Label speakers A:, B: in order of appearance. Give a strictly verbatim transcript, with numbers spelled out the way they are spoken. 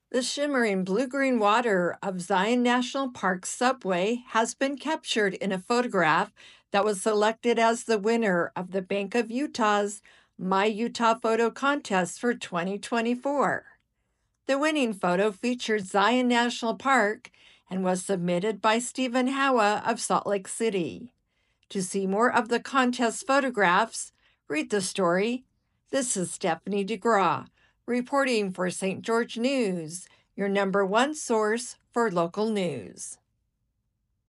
A: The shimmering blue-green water of Zion National Park's subway has been captured in a photograph that was selected as the winner of the Bank of Utah's My Utah Photo Contest for twenty twenty-four. The winning photo featured Zion National Park and was submitted by Stephen Howa of Salt Lake City. To see more of the contest photographs, read the story. This is Stephanie DeGraw, reporting for Saint George News, your number one source for local news.